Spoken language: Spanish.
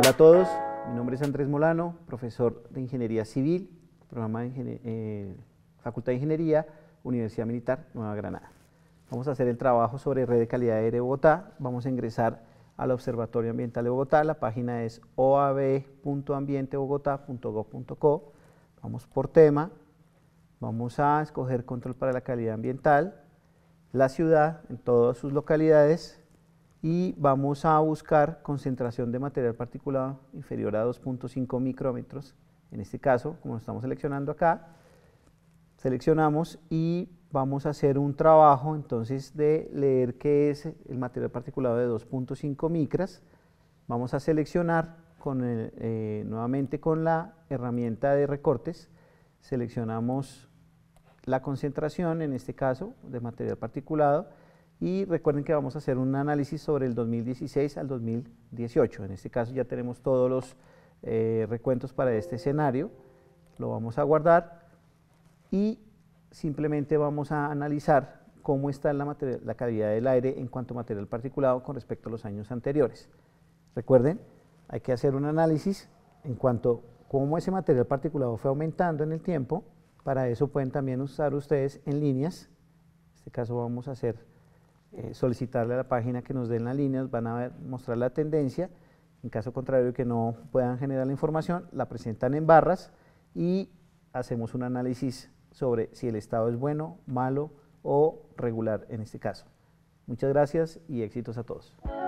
Hola a todos, mi nombre es Andrés Molano, profesor de Ingeniería Civil, programa de Facultad de Ingeniería, Universidad Militar Nueva Granada. Vamos a hacer el trabajo sobre red de calidad de aire de Bogotá. Vamos a ingresar al Observatorio Ambiental de Bogotá. La página es oabe.ambientebogotá.gov.co. Vamos por tema. Vamos a escoger control para la calidad ambiental, la ciudad en todas sus localidades y vamos a buscar concentración de material particulado inferior a 2.5 micrómetros. En este caso, como lo estamos seleccionando acá, seleccionamos y vamos a hacer un trabajo entonces de leer qué es el material particulado de 2.5 micras. Vamos a seleccionar nuevamente con la herramienta de recortes, seleccionamos la concentración, en este caso, de material particulado, y recuerden que vamos a hacer un análisis sobre el 2016 al 2018. En este caso ya tenemos todos los recuentos para este escenario, lo vamos a guardar y simplemente vamos a analizar cómo está la calidad del aire en cuanto a material particulado con respecto a los años anteriores. Recuerden, hay que hacer un análisis en cuanto a cómo ese material particulado fue aumentando en el tiempo. Para eso pueden también usar ustedes en líneas. En este caso vamos a solicitarle a la página que nos den las líneas, van a mostrar la tendencia. En caso contrario que no puedan generar la información, la presentan en barras y hacemos un análisis sobre si el estado es bueno, malo o regular en este caso. Muchas gracias y éxitos a todos.